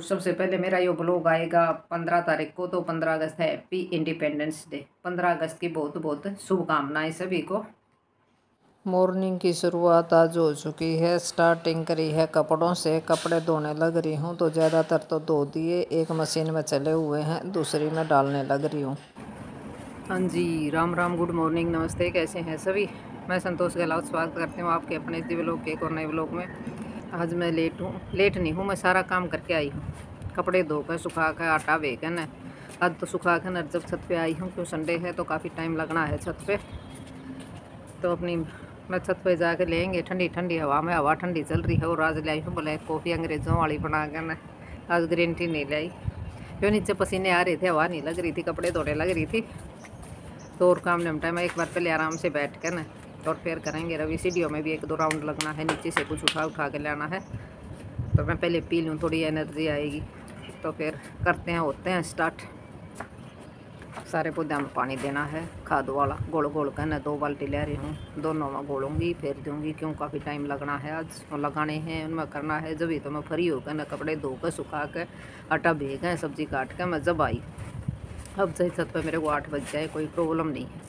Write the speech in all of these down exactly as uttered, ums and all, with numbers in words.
सबसे पहले मेरा ये ब्लॉग आएगा पंद्रह तारीख को, तो पंद्रह अगस्त है, हैप्पी इंडिपेंडेंस डे। पंद्रह अगस्त की बहुत बहुत शुभकामनाएं सभी को। मॉर्निंग की शुरुआत आज हो चुकी है। स्टार्टिंग करी है कपड़ों से। कपड़े धोने लग रही हूँ तो ज़्यादातर तो धो दिए, एक मशीन में चले हुए हैं, दूसरी में डालने लग रही हूँ। हाँ जी, राम राम, गुड मॉर्निंग, नमस्ते, कैसे हैं सभी। मैं संतोष गहलोत स्वागत करती हूँ आपके अपने इस व्लॉग के एक और नए व्लॉग में। आज मैं लेट हूँ, लेट नहीं हूँ, मैं सारा काम करके आई हूँ। कपड़े धोकर सुखा कर आटा बेकर न, आज तो सुखा कर न जब छत पे आई हूँ, क्यों संडे है तो काफ़ी टाइम लगना है छत पे। तो अपनी मैं छत पे जाकर लेंगे ठंडी ठंडी हवा में, हवा ठंडी चल रही है। और आज लाई हूँ ब्लैक कॉफ़ी अंग्रेज़ों वाली बना कर न, आज ग्रीन टी नहीं लाई, क्यों नीचे पसीने आ रहे थे, हवा नहीं लग रही थी, कपड़े धोने लग रही थी। तो और काम निपटा मैं एक बार पहले आराम से बैठ कर न, और फिर करेंगे रवि। सीढ़ियों में भी एक दो राउंड लगना है, नीचे से कुछ उठा उठा के लाना है। तो मैं पहले पी लूँ, थोड़ी एनर्जी आएगी, तो फिर करते हैं होते हैं स्टार्ट। सारे पौधों में पानी देना है, खाद वाला गोल गोल कर न, दो बाल्टी ले रही हूँ, दोनों में गोलूँगी फिर दूँगी, क्यों काफ़ी टाइम लगना है आज। और लगाने हैं उनमें करना है, जब ही तो मैं फ्री होकर न कपड़े धोकर सुखा कर आटा भेज गए, सब्ज़ी काट कर मैं जब आई। अब सही छत पर मेरे को आठ बज जाए, कोई प्रॉब्लम नहीं है।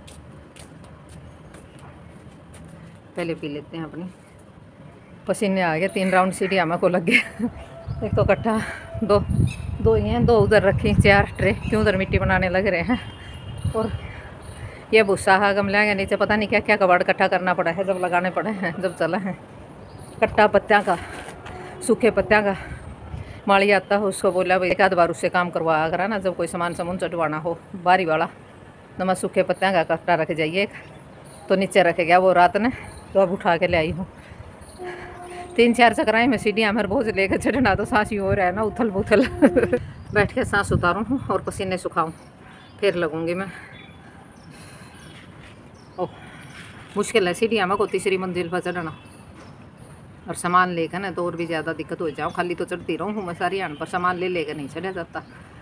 पहले पी लेते हैं अपनी। पसीने आ गए, तीन राउंड सीढ़ी हमें को लग गया। एक तो कट्टा, दो दो ही हैं, दो उधर रखी, चार ट्रे, क्यों उधर मिट्टी बनाने लग रहे हैं। और ये भूसा है गमले के नीचे, पता नहीं क्या क्या कबाड़ इकट्ठा करना पड़ा है, जब लगाने पड़े हैं, जब चला है। कट्टा पत्तियाँ का, सूखे पत्तियाँ का माली आता है, उसको बोला भाई एक आध बार उससे काम करवा करा ना, जब कोई सामान सामान चढ़वाना हो बारी वाला। तो मैं सूखे पत्तियाँ का कट्टा रख जाइए, तो नीचे रख गया वो रात ने, तो अब उठा के ले आई हूँ। तीन चार चक्राएँ में सीढ़ियाँ मेरे बोझ लेकर चढ़ना, तो सांस यूँ हो रहा है ना, उथल पुथल। बैठ के सांस उतारूँ हूँ और पसीने सुखाऊँ, फिर लगूँगी मैं। ओह मुश्किल है सीढ़ियाँ में को तीसरी मंजिल पर चढ़ना, और सामान लेकर ना तो और भी ज़्यादा दिक्कत हो जाऊँ। खाली तो चढ़ती रहूँ हूँ मैं सारी आन, पर सामान ले लेकर नहीं चढ़ा जाता।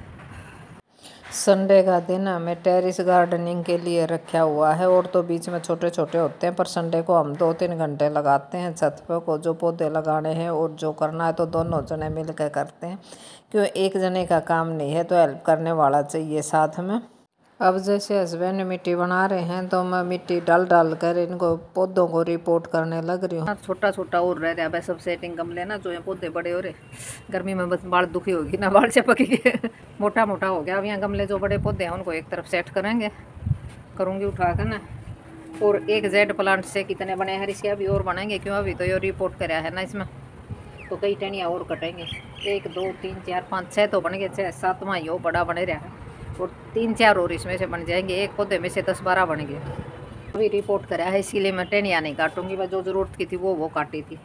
संडे का दिन हमें टेरिस गार्डनिंग के लिए रखा हुआ है, और तो बीच में छोटे छोटे होते हैं, पर संडे को हम दो तीन घंटे लगाते हैं छत पे को, जो पौधे लगाने हैं और जो करना है तो दोनों जने मिल कर करते हैं, क्यों एक जने का काम नहीं है, तो हेल्प करने वाला चाहिए साथ में। अब जैसे हस्बैंड मिट्टी बना रहे हैं, तो मैं मिट्टी डाल डाल कर इनको पौधों को रिपोर्ट करने लग रही हूँ। छोटा छोटा और रह रहा है सब सेटिंग गमले ना, जो है पौधे बड़े हो रहे, गर्मी में बस बाल दुखी होगी ना, बाल चपक के मोटा मोटा हो गया। अब यहाँ गमले जो बड़े पौधे हैं उनको एक तरफ सेट करेंगे, करूँगी उठा कर ना। और एक जेड प्लांट से कितने बने हैं इसके, अभी और बनेंगे, क्यों अभी तो ये रिपोर्ट कराया है ना इसमें, तो कई टहनियाँ और कटेंगे। एक दो तीन चार पाँच छः तो बन गए, छः सातवां यो बड़ा बने रहा है, और तीन चार और इसमें से बन जाएंगे, एक पौधे में से दस बारह बन गए। अभी रिपोर्ट करा है, इसीलिए मैं टहनियाँ नहीं काटूंगी, बस जो ज़रूरत की थी वो वो काटी थी।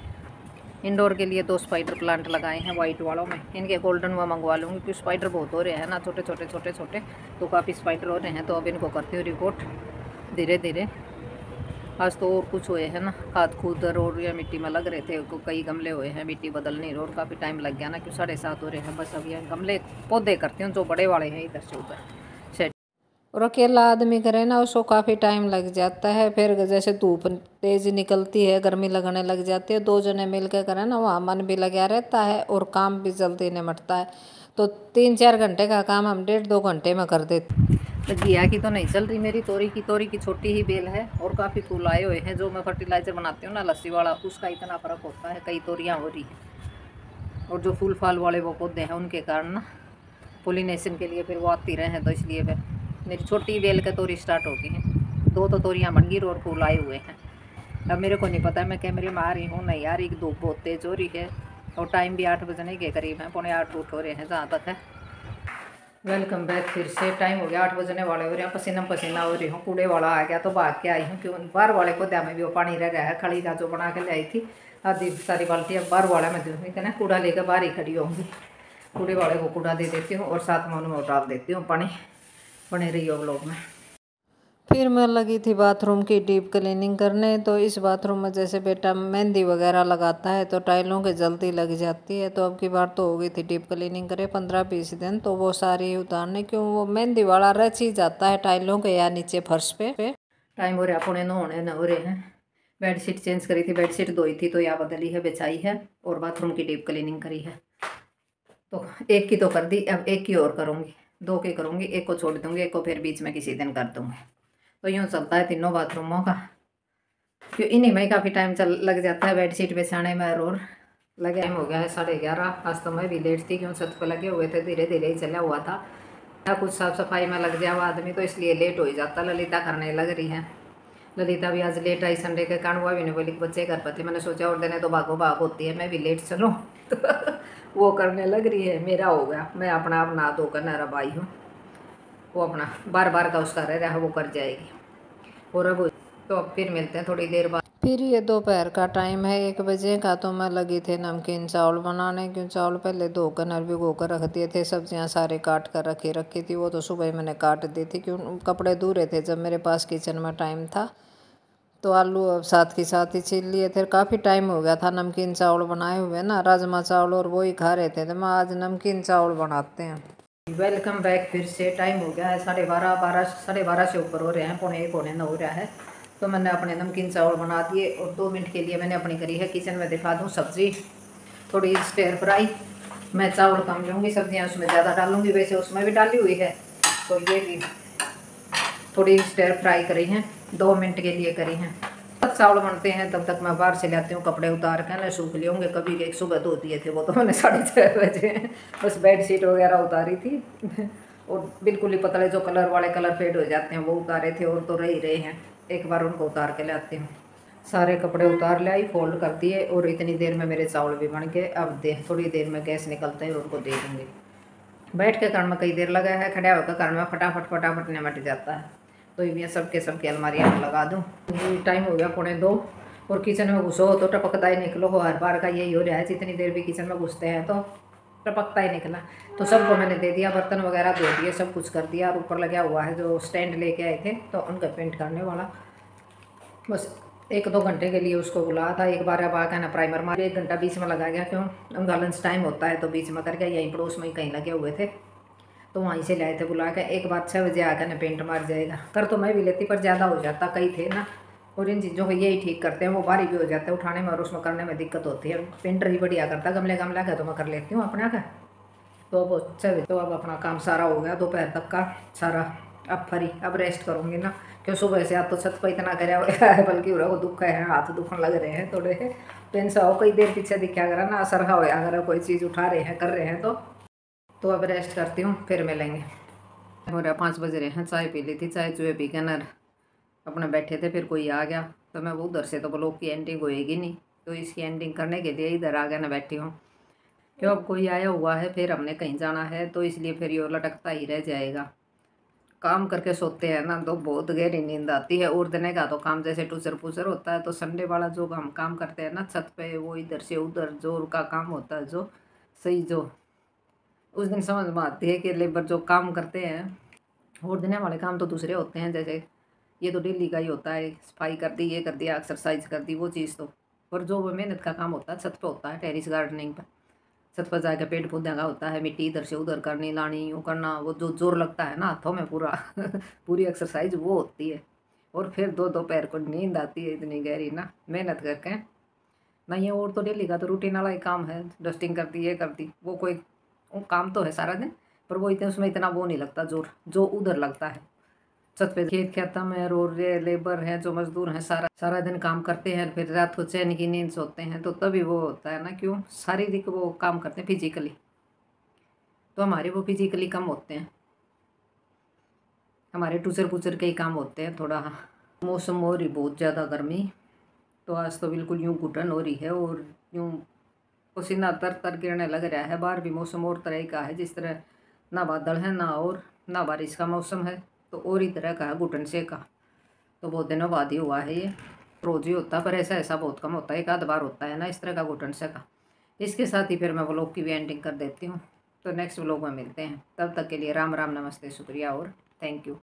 इंडोर के लिए दो स्पाइडर प्लांट लगाए हैं वाइट वालों में, इनके गोल्डन वो मंगवा लूँगी, क्योंकि स्पाइडर बहुत हो रहे हैं ना, छोटे छोटे छोटे छोटे, तो काफ़ी स्पाइडर हो रहे हैं। तो अब इनको करती हूँ रिपोर्ट धीरे धीरे। आज तो और कुछ हुए हैं ना, खाद खूदर और या मिट्टी में लग रहे थे, कई गमले हुए हैं मिट्टी बदलने, और काफ़ी टाइम लग गया ना, क्यों साढ़े सात हो रहे हैं। बस अब ये गमले पौधे करती हूँ जो बड़े वाले हैं इधर से उधर सेट। और अकेला आदमी करे ना, उसको काफ़ी टाइम लग जाता है, फिर जैसे धूप तेज़ निकलती है, गर्मी लगने लग जाती है, दो जने मिल के करें ना, वहाँ मन भी लगा रहता है और काम भी जल्दी निपटता है। तो तीन चार घंटे का काम हम डेढ़ दो घंटे में कर देते। घिया की तो नहीं चल रही मेरी, तोरी की तोरी की छोटी ही बेल है, और काफ़ी फूल आए हुए हैं। जो मैं फर्टिलाइज़र बनाती हूँ ना लस्सी वाला, उसका इतना फ़र्क होता है, कई तोरियाँ हो रही हैं। और जो फूल फाल वाले वो पौधे हैं उनके कारण ना पोलिनेशन के लिए फिर वो आती रहे हैं, तो इसलिए फिर मेरी छोटी बेल के तोरी स्टार्ट हो गई हैं। दो तो तोरियाँ बन गई और फूल आए हुए हैं। अब मेरे को नहीं पता मैं कैमरे में आ रही हूँ नहीं आ रही, धूप बहुत तेज़ हो रही है, और टाइम भी आठ बजने के करीब है, पौने आठ उठ हो रहे हैं जहाँ तक है। वेलकम बैक, फिर से टाइम हो गया, आठ बजने वाले हो रहे हैं, पसीना पसीना हो रही हूँ। कूड़े वाला आ गया तो भाग के आई हूँ, क्यों बाहर वाले पौधे में भी वो पानी रह गया है, खड़ी का जो बना के ले आई थी आधी सारी बाल्टी, अब बाहर वाले में दूँगी, कहना कूड़ा लेकर बाहर ही खड़ी होंगी। कूड़े वाले को कूड़ा दे देती हूँ और साथ में उनमें डाल देती हूँ पानी। बने रही हो ब्लॉग में। फिर मैं लगी थी बाथरूम की डीप क्लीनिंग करने, तो इस बाथरूम में जैसे बेटा मेहंदी वगैरह लगाता है तो टाइलों के जल्दी लग जाती है, तो अब की बार तो हो गई थी डीप क्लीनिंग करे पंद्रह बीस दिन, तो वो सारी उतारने, क्यों वो मेहंदी वाला रच ही जाता है टाइलों के या नीचे फर्श पे। टाइम हो रहा पुणे नहाने न हो रहे हैं। बेडशीट चेंज करी थी, बेडशीट धोई थी तो या बदली है, बिछाई है, और बाथरूम की डीप क्लीनिंग करी है। तो एक की तो कर दी, अब एक की और करूँगी, दो की करूँगी, एक को छोड़ दूँगी, एक को फिर बीच में किसी दिन कर दूँगी। तो यूँ चलता है तीनों बाथरूमों का, क्यों इन्हीं में काफ़ी टाइम चल लग जाता है बेडशीट बिछाने में। और लगे टाइम हो गया है साढ़े ग्यारह। आज तो मैं भी लेट थी, क्यों छत पर लगे हुए थे, धीरे धीरे ही चला हुआ था। कुछ साफ़ सफाई में लग जाओ आदमी तो इसलिए लेट हो ही जाता। ललिता करने लग रही है, ललिता भी आज लेट आई संडे के कारण। हुआ भी नहीं बोली कि बच्चे घर पर थे, मैंने सोचा और देने तो भागो भाग होती है, मैं भी लेट चलूँ तो वो करने लग रही है। मेरा हो गया, मैं अपना आप नहा धोकर नहरा आई हूँ, वो अपना बार बार का उसका रह रहा है, वो कर जाएगी। और अब तो अब फिर मिलते हैं थोड़ी देर बाद। फिर ये दोपहर का टाइम है एक बजे का, तो मैं लगी थे नमकीन चावल बनाने। क्यों चावल पहले धोकर नर भिगो कर रख दिए थे, सब्जियां सारे काट कर रखी रखी थी, वो तो सुबह मैंने काट दी थी। क्यों कपड़े धुले थे जब मेरे पास किचन में टाइम था, तो आलू अब साथ के साथ ही छील लिए थे। काफ़ी टाइम हो गया था नमकीन चावल बनाए हुए ना, राजमा चावल और वो ही खा रहे थे, तो मैं आज नमकीन चावल बनाते हैं। Welcome back. फिर से टाइम हो गया है साढ़े बारह बारह साढ़े बारह से ऊपर हो रहे हैं, पौने एक होने न हो रहा है। तो मैंने अपने नमकीन चावल बना दिए और दो मिनट के लिए मैंने अपनी करी है किचन में। दिखा दूँ सब्ज़ी थोड़ी स्टेयर फ्राई। मैं चावल कम लूँगी, सब्जियाँ उसमें ज़्यादा डालूँगी, वैसे उसमें भी डाली हुई है। तो ये भी थोड़ी स्टेयर फ्राई करी हैं, दो मिनट के लिए करी हैं। तब चावल बनते हैं तब तक मैं बाहर से लाती हूँ कपड़े उतार के ना, सूख लिए होंगे। कभी एक सुबह धो दिए थे, वो तो मैंने साढ़े छः बजे बस बेडशीट वगैरह उतारी थी और बिल्कुल ही पतले जो कलर वाले कलर फेड हो जाते हैं वो उतारे थे, और तो रह ही रहे हैं। एक बार उनको उतार के लाती हूँ। सारे कपड़े उतार ले आई, फोल्ड कर दिए, और इतनी देर में मेरे चावल भी बन गए। अब दे थोड़ी देर में गैस निकलते हैं, उनको दे दूँगी। बैठ के कारण में कई देर लगा है, खड़ा होकर कारण में फटाफट फटाफट निमट जाता है। तो ये सबके सबके अलमारियाँ में लगा दूँ। टाइम हो गया पौने दो, और किचन में घुसो तो टपकता ही निकलो। हर बार का यही हो रहा है, जितनी देर भी किचन में घुसते हैं तो टपकता ही निकला। तो सबको मैंने दे दिया, बर्तन वगैरह धो दिए, सब कुछ कर दिया। और ऊपर लगा हुआ है जो स्टैंड लेके आए थे, तो उनका पेंट करने वाला, बस एक दो घंटे के लिए उसको बुलाया था। एक बार अब आकर ना प्राइमर मार, एक घंटा बीच में लगा गया। क्यों उनका लंच टाइम होता है तो बीच में करके यहीं पड़ोस में ही कहीं लगे हुए थे, तो वहीं से लाए थे बुला के। एक बार छः बजे आकर ना पेंट मार जाएगा। कर तो मैं भी लेती, पर ज़्यादा हो जाता, कई थे ना। और इन चीज़ों को यही ठीक करते हैं, वो भारी भी हो जाते हैं उठाने में और उसमें करने में दिक्कत होती है। पेंटर ही बढ़िया करता, गमले गमला का तो मैं कर लेती हूँ अपना का। तो अब छः बजे तो अब अपना काम सारा हो गया दोपहर तक का सारा। अब फ्री, अब रेस्ट करूँगी ना, क्यों सुबह से आप तो छत पर इतना कराया हुआ है, बल्कि वो दुख है, हाथ दुखन लग रहे हैं थोड़े। पेन से हो कई देर पीछे दिखा करा ना, असर हो अगर कोई चीज़ उठा रहे हैं कर रहे हैं तो तो अब रेस्ट करती हूँ, फिर मिलेंगे। हो रहा पाँच बज रहे हैं, चाय पी ली थी, चाय चुए पी के नर अपने बैठे थे। फिर कोई आ गया तो मैं वो उधर से तो ब्लॉग की एंडिंग होएगी नहीं, तो इसकी एंडिंग करने के लिए इधर आ गया ना बैठी हूँ। क्यों अब कोई आया हुआ है, फिर हमने कहीं जाना है, तो इसलिए फिर ये लटकता ही रह जाएगा। काम करके सोते हैं ना तो बहुत गहरी नींद आती है। और दिन का तो काम जैसे टूचर पूचर होता है, तो संडे वाला जो हम काम करते हैं ना छत पे, वो इधर से उधर जोर का काम होता है, जो सही जो उस दिन समझ में आती है कि लेबर जो काम करते हैं। और दिन वाले काम तो दूसरे होते हैं, जैसे ये तो डेली का ही होता है, सफाई कर दी, ये कर दिया, एक्सरसाइज कर दी, वो चीज़ तो। पर जो वो मेहनत का काम होता है छत पे होता है, टेरिस गार्डनिंग पर छत पर जाकर पेड़ पौधे का होता है, मिट्टी इधर से उधर करनी लानी वो करना, वो जो जोर लगता है ना हाथों में पूरा पूरी एक्सरसाइज वो होती है। और फिर दो दो पैर को नींद आती है इतनी गहरी ना, मेहनत करके नहीं है। और तो डेली का तो रूटीन वाला ही काम है, डस्टिंग कर दी, ये कर दी, वो कोई वो काम तो है सारा दिन, पर वो इतने उसमें इतना वो नहीं लगता जोर जो उधर लगता है छत पे। खेत खेता में और ये लेबर हैं जो मजदूर हैं, सारा सारा दिन काम करते हैं, फिर रात को चैन की नींद सोते हैं, तो तभी वो होता है ना। क्यों शारीरिक वो काम करते हैं फिजिकली, तो हमारे वो फिजिकली कम होते हैं, हमारे टूचर पुचर के ही काम होते हैं थोड़ा। मौसम हो रही बहुत ज़्यादा गर्मी, तो आज तो बिल्कुल यूँ घुटन हो रही है और यूँ पसीना तर तर गिरने लग रहा है। बाहर भी मौसम और तरह का है, जिस तरह ना बादल है ना और ना बारिश का मौसम है, तो और ही तरह का है घुटन से का। तो बहुत दिनों बाद ही हुआ है ये, रोज ही होता पर ऐसा ऐसा बहुत कम होता है, एक आध बार होता है ना इस तरह का घुटन से का। इसके साथ ही फिर मैं व्लॉग की भी एंडिंग कर देती हूँ। तो नेक्स्ट व्लॉग में मिलते हैं, तब तक के लिए राम राम, नमस्ते, शुक्रिया और थैंक यू।